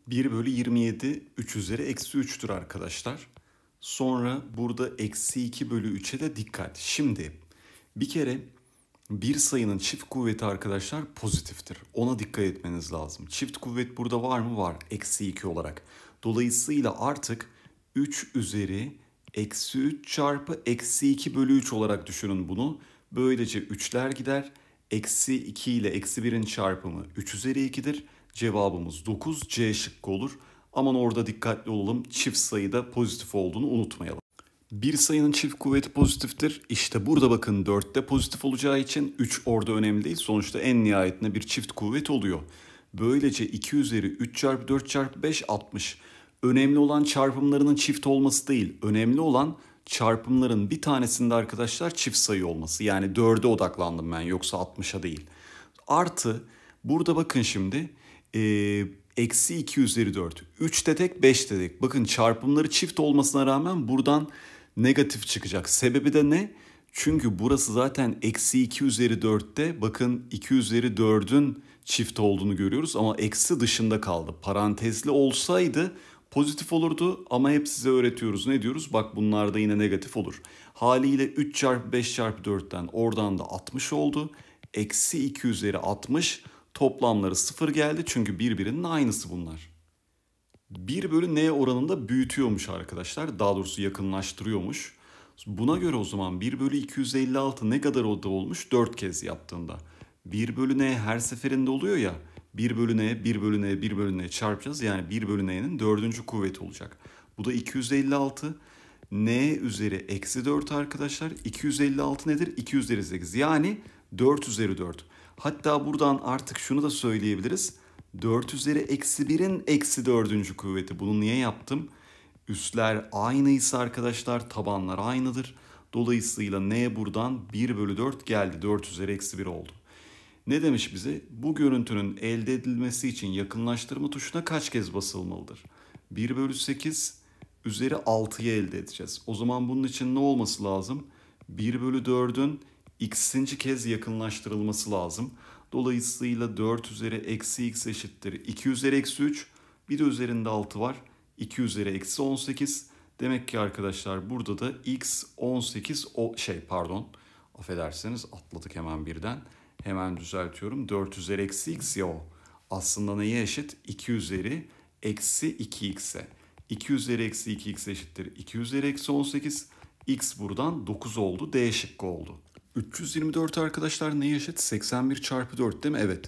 1 bölü 27 3 üzeri eksi 3'tür arkadaşlar. Sonra burada eksi 2 bölü 3'e de dikkat. Şimdi bir kere bir sayının çift kuvveti arkadaşlar pozitiftir. Ona dikkat etmeniz lazım. Çift kuvvet burada var mı? Var. Eksi 2 olarak. Dolayısıyla artık 3 üzeri eksi 3 çarpı eksi 2 bölü 3 olarak düşünün bunu. Böylece 3'ler gider. Eksi 2 ile eksi 1'in çarpımı 3 üzeri 2'dir. Cevabımız 9. C şıkkı olur. Aman orada dikkatli olalım. Çift sayıda pozitif olduğunu unutmayalım. Bir sayının çift kuvveti pozitiftir. İşte burada bakın 4'te pozitif olacağı için 3 orada önemli değil. Sonuçta en nihayetinde bir çift kuvvet oluyor. Böylece 2 üzeri 3 çarpı 4 çarpı 5 60. Önemli olan çarpımlarının çift olması değil. Önemli olan çarpımların bir tanesinde arkadaşlar çift sayı olması. Yani 4'e odaklandım ben, yoksa 60'a değil. Artı burada bakın şimdi eksi 2 üzeri 4. 3'te tek 5'te tek. Bakın çarpımları çift olmasına rağmen buradan negatif çıkacak. Sebebi de ne? Çünkü burası zaten eksi 2 üzeri 4'te, bakın 2 üzeri 4'ün çift olduğunu görüyoruz ama eksi dışında kaldı. Parantezli olsaydı pozitif olurdu ama hep size öğretiyoruz. Ne diyoruz? Bak bunlar da yine negatif olur. Haliyle 3 çarpı 5 çarpı 4'ten oradan da 60 oldu. Eksi 2 üzeri 60, toplamları 0 geldi çünkü birbirinin aynısı bunlar. 1 bölü n oranında büyütüyormuş arkadaşlar. Daha doğrusu yakınlaştırıyormuş. Buna göre o zaman 1 bölü 256 ne kadar olmuş? 4 kez yaptığında. 1 bölü n her seferinde oluyor ya. 1 bölü n, 1 bölü n, 1 bölü n çarpacağız. Yani 1 bölü n'nin 4. kuvveti olacak. Bu da 256. N üzeri eksi 4 arkadaşlar. 256 nedir? 2 üzeri 8. Yani 4 üzeri 4. Hatta buradan artık şunu da söyleyebiliriz. 4 üzeri eksi 1'in eksi 4. kuvveti. Bunu niye yaptım? Üsler aynıysa arkadaşlar tabanlar aynıdır. Dolayısıyla n buradan 1 bölü 4 geldi. 4 üzeri eksi 1 oldu. Ne demiş bize? Bu görüntünün elde edilmesi için yakınlaştırma tuşuna kaç kez basılmalıdır? 1 bölü 8 üzeri 6'yı elde edeceğiz. O zaman bunun için ne olması lazım? 1 bölü 4'ün x'inci kez yakınlaştırılması lazım. Dolayısıyla 4 üzeri eksi x eşittir 2 üzeri eksi 3. Bir de üzerinde 6 var. 2 üzeri eksi 18. Demek ki arkadaşlar burada da x 18 affedersiniz atladık hemen birden. Hemen düzeltiyorum. 4 üzeri eksi x ya o. Aslında neye eşit? 2 üzeri eksi 2x'e. 2 üzeri eksi 2x eşittir 2 üzeri eksi 18. X buradan 9 oldu. D şıkkı oldu. 324 arkadaşlar neye eşit? 81 çarpı 4 değil mi? Evet.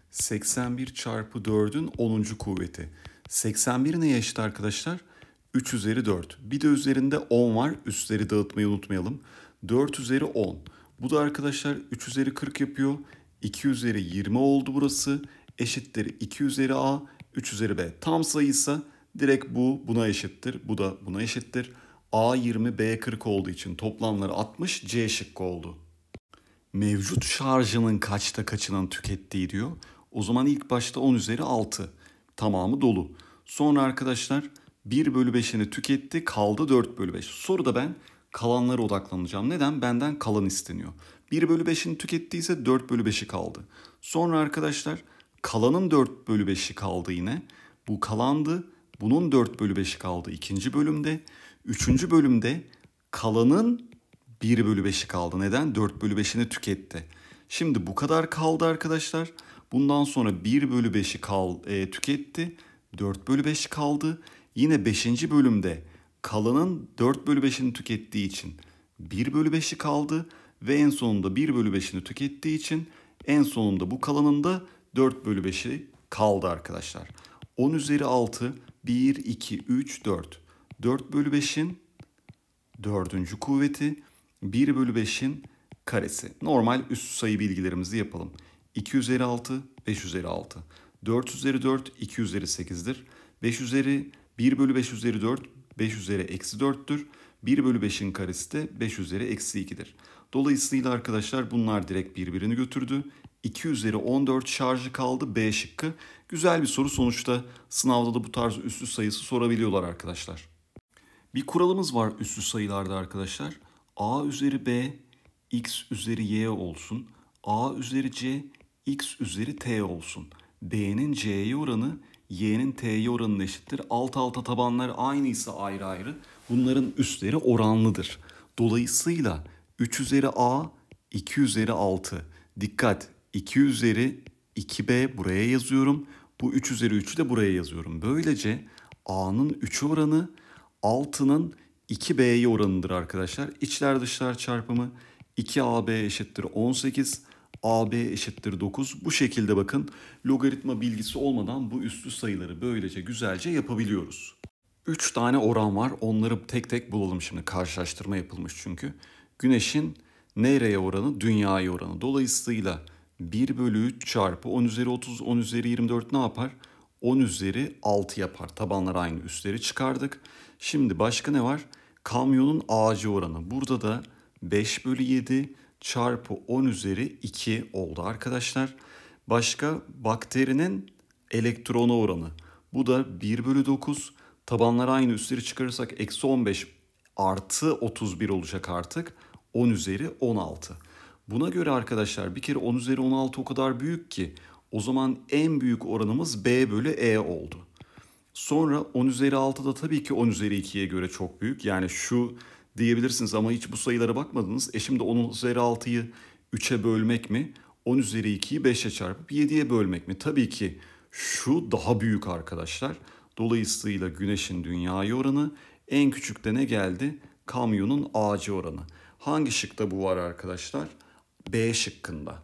81 çarpı 4'ün 10. kuvveti. 81 neye eşit arkadaşlar? 3 üzeri 4. Bir de üzerinde 10 var. Üstleri dağıtmayı unutmayalım. 4 üzeri 10. Bu da arkadaşlar 3 üzeri 40 yapıyor. 2 üzeri 20 oldu burası. Eşittir 2 üzeri a, 3 üzeri b. Tam sayıysa direkt bu buna eşittir. Bu da buna eşittir. A 20, B 40 olduğu için toplamları 60, C şıkkı oldu. Mevcut şarjının kaçta kaçının tükettiği diyor. O zaman ilk başta 10 üzeri 6. Tamamı dolu. Sonra arkadaşlar 1 bölü 5'ini tüketti, kaldı 4 bölü 5. Soruda ben kalanlara odaklanacağım. Neden? Benden kalan isteniyor. 1 bölü 5'ini tükettiyse 4 bölü 5'i kaldı. Sonra arkadaşlar kalanın 4 bölü 5'i kaldı yine. Bu kalandı. Bunun 4 bölü 5'i kaldı ikinci bölümde. Üçüncü bölümde kalanın 1 bölü 5'i kaldı. Neden? 4 bölü 5'ini tüketti. Şimdi bu kadar kaldı arkadaşlar. Bundan sonra 1 bölü 5'i tüketti. 4 bölü 5 kaldı. Yine 5. bölümde kalanın 4 bölü 5'ini tükettiği için 1 bölü 5'i kaldı. Ve en sonunda 1 bölü 5'ini tükettiği için en sonunda bu kalanın da 4 bölü 5'i kaldı arkadaşlar. 10 üzeri 6, 1, 2, 3, 4. 4 bölü 5'in 4. kuvveti, 1 bölü 5'in karesi. Normal üst sayı bilgilerimizi yapalım. 2 üzeri 6, 5 üzeri 6. 4 üzeri 4, 2 üzeri 8'dir. 5 üzeri 1 bölü 5 üzeri 4, 5 üzeri eksi 4'tür. 1 bölü 5'in karesi de 5 üzeri eksi 2'dir. Dolayısıyla arkadaşlar bunlar direkt birbirini götürdü. 2 üzeri 14 şarjı kaldı, B şıkkı. Güzel bir soru, sonuçta sınavda da bu tarz üslü sayısı sorabiliyorlar arkadaşlar. Bir kuralımız var üslü sayılarda arkadaşlar. A üzeri B, x üzeri y olsun. A üzeri c, x üzeri t olsun. B'nin c'ye oranı y'nin t'ye oranına eşittir. Alt alta tabanlar aynıysa ayrı ayrı bunların üstleri oranlıdır. Dolayısıyla 3 üzeri a 2 üzeri 6. Dikkat, 2 üzeri 2b buraya yazıyorum. Bu 3 üzeri 3'ü de buraya yazıyorum. Böylece a'nın 3'e oranı 6'nın 2b'ye oranıdır arkadaşlar. İçler dışlar çarpımı 2ab eşittir 18. AB eşittir 9. Bu şekilde bakın logaritma bilgisi olmadan bu üslü sayıları böylece güzelce yapabiliyoruz. 3 tane oran var. Onları tek tek bulalım şimdi. Karşılaştırma yapılmış çünkü. Güneşin nereye oranı? Dünyaya oranı. Dolayısıyla 1 bölü 3 çarpı 10 üzeri 30, 10 üzeri 24 ne yapar? 10 üzeri 6 yapar. Tabanlar aynı, üstleri çıkardık. Şimdi başka ne var? Kamyonun ağacı oranı. Burada da 5 bölü 7 çarpı 10 üzeri 2 oldu arkadaşlar. Başka bakterinin elektrona oranı. Bu da 1 bölü 9. Tabanlar aynı, üstleri çıkarırsak eksi 15 artı 31 olacak artık. 10 üzeri 16. Buna göre arkadaşlar bir kere 10 üzeri 16 o kadar büyük ki o zaman en büyük oranımız B bölü E oldu. Sonra 10 üzeri 6 da tabii ki 10 üzeri 2'ye göre çok büyük. Yani şu diyebilirsiniz ama hiç bu sayılara bakmadınız. Şimdi 10 üzeri 6'yı 3'e bölmek mi? 10 üzeri 2'yi 5'e çarpıp 7'ye bölmek mi? Tabii ki şu daha büyük arkadaşlar. Dolayısıyla güneşin dünyaya oranı, en küçük de ne geldi? Kamyonun ağacı oranı. Hangi şıkta bu var arkadaşlar? B şıkkında.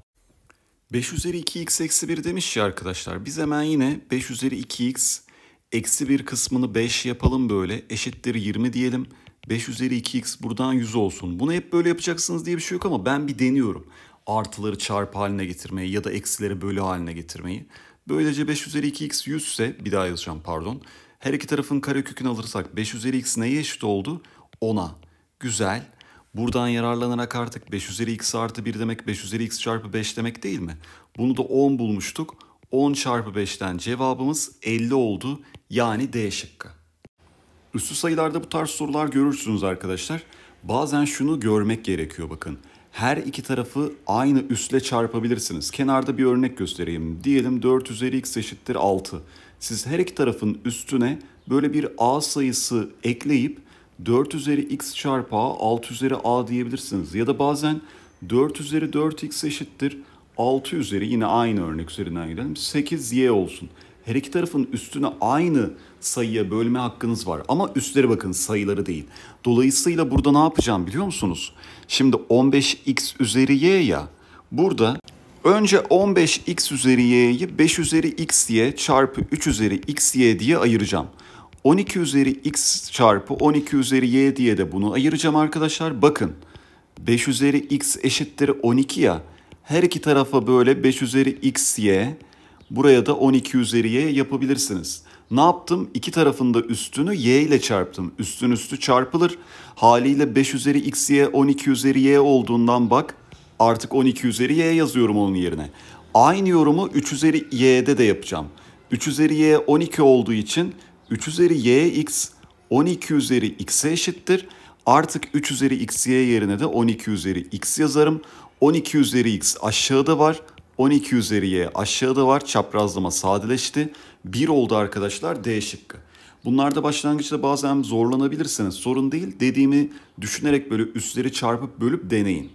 5 üzeri 2x eksi 1 demiş ya arkadaşlar. Biz hemen yine 5 üzeri 2x eksi 1 kısmını 5 yapalım böyle. Eşittir 20 diyelim. 5 üzeri 2x buradan 100 olsun. Bunu hep böyle yapacaksınız diye bir şey yok ama ben bir deniyorum. Artıları çarpı haline getirmeyi ya da eksileri bölü haline getirmeyi. Böylece 5 üzeri 2x 100 ise, bir daha yazacağım pardon. Her iki tarafın karekökünü alırsak 5 üzeri x neye eşit oldu? 10'a. Güzel. Buradan yararlanarak artık 5 üzeri x artı 1 demek 5 üzeri x çarpı 5 demek değil mi? Bunu da 10 bulmuştuk. 10 çarpı 5'ten cevabımız 50 oldu. Yani D şıkkı. Üslü sayılarda bu tarz sorular görürsünüz arkadaşlar. Bazen şunu görmek gerekiyor bakın. Her iki tarafı aynı üsle çarpabilirsiniz. Kenarda bir örnek göstereyim. Diyelim 4 üzeri x eşittir 6. Siz her iki tarafın üstüne böyle bir a sayısı ekleyip 4 üzeri x çarpı a 6 üzeri a diyebilirsiniz. Ya da bazen 4 üzeri 4x eşittir 6 üzeri, yine aynı örnek üzerinden gidelim, 8y olsun. Her iki tarafın üstüne aynı sayıya bölme hakkınız var. Ama üstleri bakın, sayıları değil. Dolayısıyla burada ne yapacağım biliyor musunuz? Şimdi 15x üzeri y ya. Burada önce 15x üzeri y'yi 5 üzeri xy çarpı 3 üzeri xy diye ayıracağım. 12 üzeri x çarpı 12 üzeri y diye de bunu ayıracağım arkadaşlar. Bakın 5 üzeri x eşittir 12 ya. Her iki tarafa böyle 5 üzeri xy, buraya da 12 üzeri y yapabilirsiniz. Ne yaptım? İki tarafında üstünü y ile çarptım. Üstün üstü çarpılır. Haliyle 5 üzeri xy 12 üzeri y olduğundan bak artık 12 üzeri y yazıyorum onun yerine. Aynı yorumu 3 üzeri y'de de yapacağım. 3 üzeri y 12 olduğu için 3 üzeri y x 12 üzeri x'e eşittir. Artık 3 üzeri xy yerine de 12 üzeri x yazarım. 12 üzeri x aşağıda var. 12 üzeri y aşağıda var. Çaprazlama sadeleşti. 1 oldu arkadaşlar, D şıkkı. Bunlarda başlangıçta bazen zorlanabilirsiniz. Sorun değil. Dediğimi düşünerek böyle üstleri çarpıp bölüp deneyin.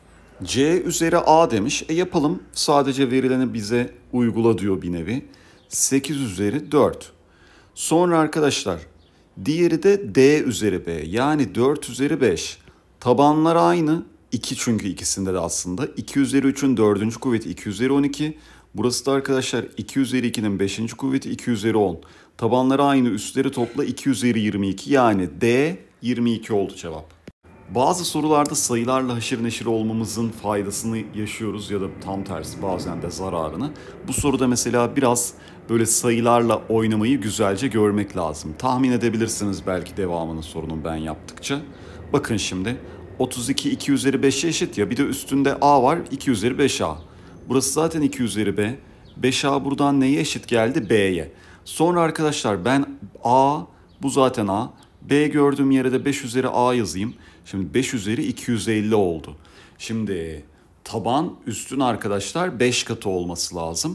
C üzeri a demiş. Yapalım. Sadece verileni bize uygula diyor bir nevi. 8 üzeri 4. Sonra arkadaşlar diğeri de D üzeri B. Yani 4 üzeri 5. Tabanlar aynı. 2 çünkü ikisinde de aslında. 2 üzeri 3'ün 4. kuvveti 2 üzeri 12. Burası da arkadaşlar 2 üzeri 2'nin 5. kuvveti 2 üzeri 10. Tabanları aynı, üstleri topla 2 üzeri 22. Yani D 22 oldu cevap. Bazı sorularda sayılarla haşır neşir olmamızın faydasını yaşıyoruz ya da tam tersi bazen de zararını. Bu soruda mesela biraz böyle sayılarla oynamayı güzelce görmek lazım. Tahmin edebilirsiniz belki devamını sorunun ben yaptıkça. Bakın şimdi 32 2 üzeri 5'e eşit ya, bir de üstünde a var, 2 üzeri 5a. Burası zaten 2 üzeri b. 5a buradan neye eşit geldi? B'ye. Sonra arkadaşlar ben a, bu zaten a. B gördüğüm yere de 5 üzeri a yazayım. Şimdi 5 üzeri 250 oldu. Şimdi taban üstün arkadaşlar 5 katı olması lazım.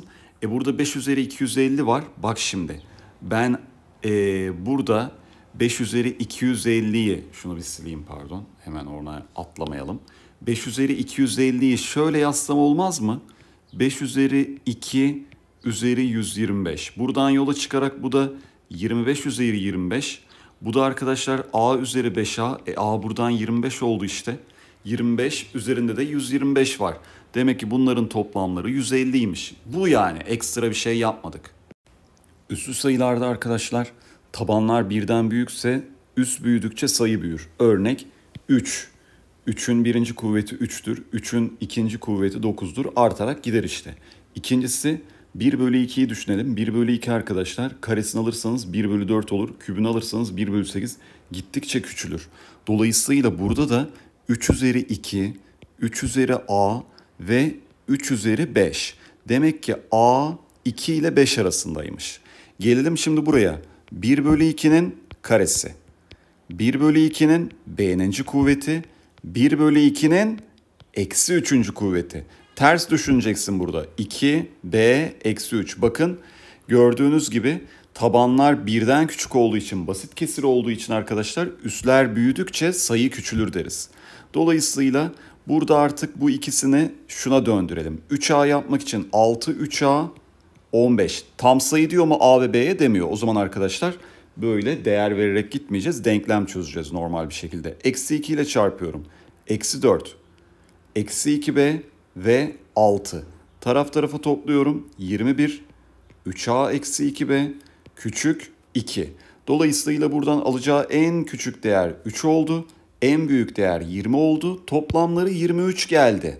Burada 5 üzeri 250 var. Bak şimdi ben burada 5 üzeri 250'yi şunu bir sileyim pardon. Hemen oraya atlamayalım. 5 üzeri 250'yi şöyle yazsam olmaz mı? 5 üzeri 2 üzeri 125. Buradan yola çıkarak bu da 25 üzeri 25. Bu da arkadaşlar a üzeri 5a. A buradan 25 oldu işte. 25 üzerinde de 125 var. Demek ki bunların toplamları 150'ymiş. Bu yani ekstra bir şey yapmadık. Üslü sayılarda arkadaşlar tabanlar birden büyükse üst büyüdükçe sayı büyür. Örnek 3. 3'ün birinci kuvveti 3'tür. 3'ün ikinci kuvveti 9'dur. Artarak gider işte. İkincisi 1 bölü 2'yi düşünelim. 1 bölü 2 arkadaşlar karesini alırsanız 1 bölü 4 olur. Kübünü alırsanız 1 bölü 8 gittikçe küçülür. Dolayısıyla burada da 3 üzeri 2, 3 üzeri a ve 3 üzeri 5. Demek ki a 2 ile 5 arasındaymış. Gelelim şimdi buraya. 1 bölü 2'nin karesi. 1 bölü 2'nin b'ninci kuvveti. 1 bölü 2'nin eksi 3. kuvveti. Ters düşüneceksin burada. 2b eksi 3. Bakın gördüğünüz gibi tabanlar birden küçük olduğu için, basit kesir olduğu için arkadaşlar üsler büyüdükçe sayı küçülür deriz. Dolayısıyla burada artık bu ikisini şuna döndürelim. 3a yapmak için 6 3a 15. Tam sayı diyor mu a ve b'ye demiyor. O zaman arkadaşlar böyle değer vererek gitmeyeceğiz. Denklem çözeceğiz normal bir şekilde. Eksi 2 ile çarpıyorum. Eksi 4. Eksi 2b ve 6. Taraf tarafa topluyorum. 21. 3a eksi 2b küçük 2. Dolayısıyla buradan alacağı en küçük değer 3 oldu. En büyük değer 20 oldu. Toplamları 23 geldi.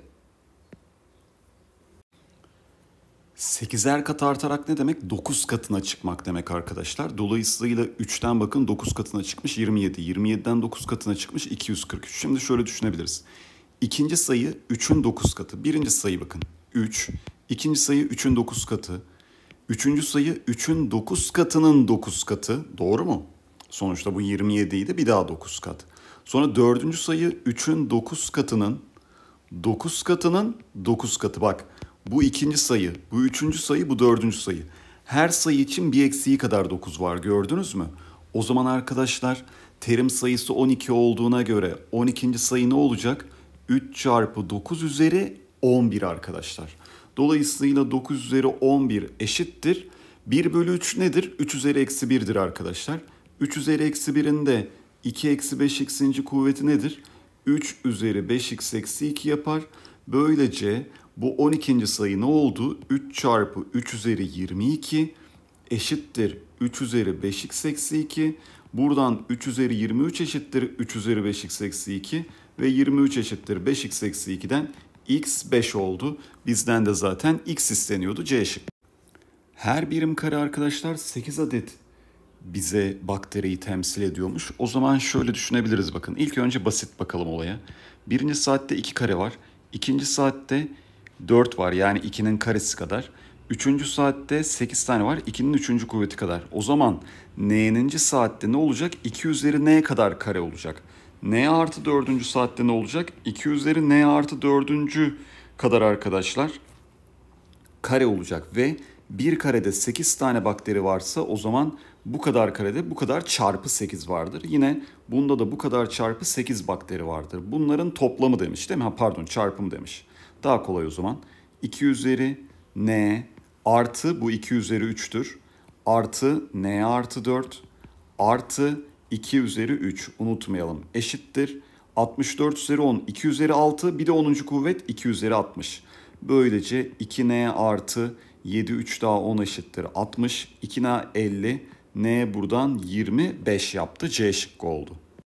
8'er kat artarak ne demek? 9 katına çıkmak demek arkadaşlar. Dolayısıyla 3'ten bakın 9 katına çıkmış 27. 27'den 9 katına çıkmış 243. Şimdi şöyle düşünebiliriz. İkinci sayı 3'ün 9 katı. Birinci sayı bakın 3. İkinci sayı 3'ün 9 katı. Üçüncü sayı 3'ün 9 katının 9 katı. Doğru mu? Sonuçta bu 27 idi, bir daha 9 kat. Sonra dördüncü sayı 3'ün 9 katının 9 katının 9 katı. Bak bu ikinci sayı, bu üçüncü sayı, bu dördüncü sayı. Her sayı için bir eksiği kadar 9 var, gördünüz mü? O zaman arkadaşlar terim sayısı 12 olduğuna göre 12. sayı ne olacak? 3 çarpı 9 üzeri 11 arkadaşlar. Dolayısıyla 9 üzeri 11 eşittir. 1 bölü 3 nedir? 3 üzeri eksi 1'dir arkadaşlar. 3 üzeri eksi 1'in de 2 eksi 5x'inci kuvveti nedir? 3 üzeri 5x eksi 2 yapar. Böylece bu 12. sayı ne oldu? 3 çarpı 3 üzeri 22 eşittir 3 üzeri 5x eksi 2. Buradan 3 üzeri 23 eşittir 3 üzeri 5x eksi 2 ve 23 eşittir 5x eksi 2'den x 5 oldu. Bizden de zaten x isteniyordu, C şıkkı. Her birim kare arkadaşlar 8 adet bize bakteriyi temsil ediyormuş. O zaman şöyle düşünebiliriz bakın. İlk önce basit bakalım olaya. Birinci saatte 2 kare var. İkinci saatte 4 var, yani 2'nin karesi kadar. Üçüncü saatte 8 tane var. 2'nin 3. kuvveti kadar. O zaman n'ninci saatte ne olacak? 2 üzeri n kadar kare olacak. N artı 4. saatte ne olacak? 2 üzeri n artı 4. kadar arkadaşlar kare olacak ve bir karede 8 tane bakteri varsa o zaman bu kadar karede bu kadar çarpı 8 vardır. Yine bunda da bu kadar çarpı 8 bakteri vardır. Bunların toplamı demiş değil mi? Pardon, çarpımı demiş. Daha kolay o zaman. 2 üzeri n artı bu 2 üzeri 3'tür. Artı n artı 4 artı 2 üzeri 3 unutmayalım eşittir. 64 üzeri 10 2 üzeri 6 bir de 10. kuvvet 2 üzeri 60. Böylece 2n artı 7 3 daha 10 eşittir 60. 2n 50. N buradan 25 yaptı. C şıkkı oldu.